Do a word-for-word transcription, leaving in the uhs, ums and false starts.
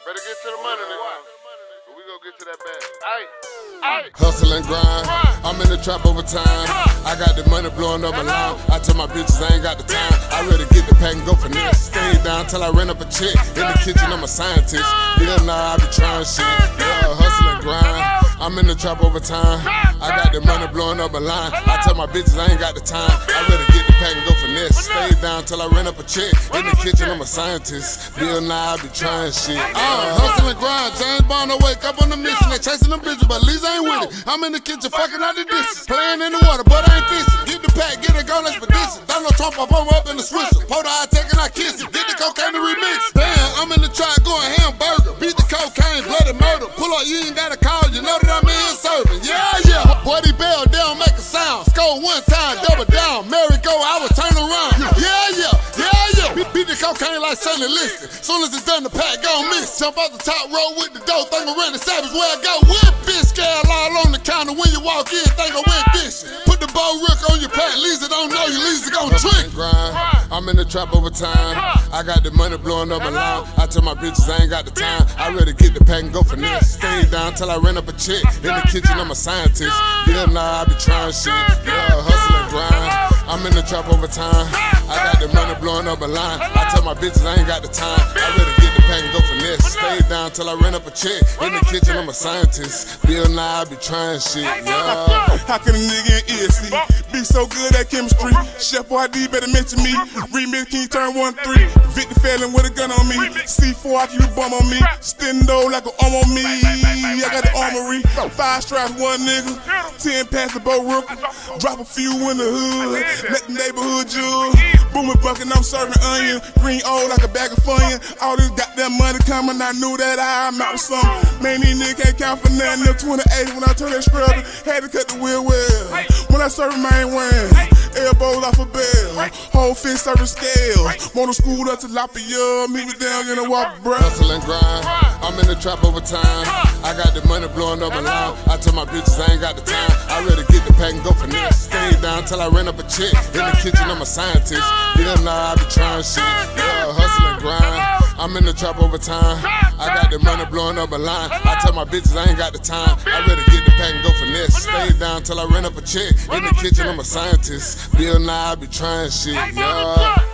Better get to the money, nigga. But we gon' get to that bag. Aye. Aye. Hustle and grind, I'm in the trap over time. I got the money blowing up my line. I tell my bitches I ain't got the time. I ready to get the pack and go for this. Stay down till I rent up a check. In the kitchen, I'm a scientist. Yeah, nah, I be trying shit. Yeah, hustle and grind. I'm in the trap over time. I got the money blowing up a line. I tell my bitches I ain't got the time. I ready to get the pack and go for this. Stay down till I rent up a check. In the kitchen, I'm a scientist. Bill Nye, I be trying shit. Uh, hustle and grind. James Bond, I wake up on the mission. They chasing them bitches, but Lisa ain't with it. I'm in the kitchen, fucking out the dishes. Playing in the water, but I ain't fishing. Get the pack, get it, go, expedition. Donald Trump, I pump up in the Swisher. Hold the eye, take and I kiss it. Get the cocaine to remix. Damn, I'm in the trap going hamburger. Beat the cocaine, bloody murder. Pull up, you ain't gotta call, you know that I'm in serving. Yeah, yeah. Buddy Bell, they don't make a sound. Score one time, double down. Merry go, I was turn around. Yeah, yeah, yeah, yeah. Beat, beat the cocaine like Sonny Liston. Soon as it's done, the pack gon' miss. Jump out the top row with the dough, think around the savage where I go. With bitch scale all on the counter when you walk in, think I went fishing. Put the bow rook on your pack, Lisa don't know you, Lisa gon' trick. I'm in the trap over time. I got the money blowing up my line. I tell my bitches I ain't got the time. I ready to get the pack and go for this. Stay down till I rent up a check. In the kitchen, I'm a scientist. Yeah, nah, I be trying shit. Yeah, hustle and grind. I'm in the trap over time. I got the money blowing up a line. I tell my bitches I ain't got the time. I ready to get the pack and go for this. Stay down till I rent up a check. In the kitchen, I'm a scientist. Bill Nye, I be trying shit. Yeah. How can a nigga in E S C be so good at chemistry? Chef Y D better mention me. Remix King turn one three. Victor Fallon with a gun on me. C four I keep a bum on me. Stendo like an arm on me. I got the armory. Five straps, one nigga. Ten past the boat rook. Drop a few in the hood. Let the neighborhood jug. Booming bucket, I'm serving onion. Green old like a bag of funyun. All this goddamn money coming, I knew that I'm out with something. Man, these niggas can't count for nothing. Up twenty-eight when I turn that scrubber. Had to cut the wheel well. When I serve my ain't wearing. Elbows off a bell. Whole fish serving scales. Motor school up to Lafayette. Meet me down in a walk, bruh. Hustle and grind. I'm in the trap over time. I got the money blowing up my line. I tell my bitches I ain't got the time. I ready to get the pack and go for this. Stay down till I rent up a check. In the kitchen, I'm a scientist. Yeah, nah, I be trying shit. Yeah, hustle and grind. I'm in the trap over time. I got the money blowing up a line. I tell my bitches I ain't got the time. I ready to get the pack and go for this. Stay down till I rent up a check. In the kitchen, I'm a scientist. Bill Nye, I be trying shit. Yeah.